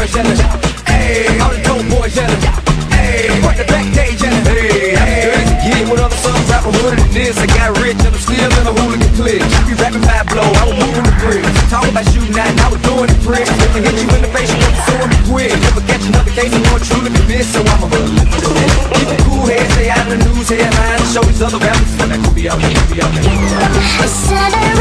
boys yelling. Hey, all the dope boys yelling. Hey, work the backstage yelling. Hey, I'm good as a kid with other songs rapping hooded than this. I got rich and I'm still in a hooligan clique. You rapping 5 blow, I was moving the bricks. Talking about shooting out and I was doing the bricks. If I hit you in the face, you want to throw me quick. Never catch another case, I'm gonna truly be missed. So I'm a keep it cool head, stay out of the news headlines. Show these other rappers that could be out there, could be out there.